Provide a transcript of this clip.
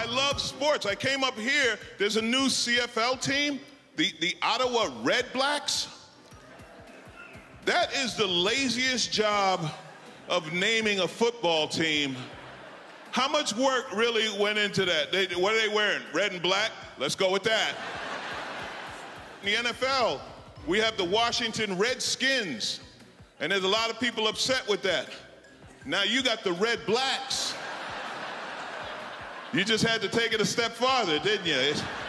I love sports. I came up here, there's a new CFL team, the Ottawa Red Blacks. That is the laziest job of naming a football team. How much work really went into that? What are they wearing? Red and black? Let's go with that. In the NFL, we have the Washington Redskins, and there's a lot of people upset with that. Now you got the Red Blacks. You just had to take it a step farther, didn't you?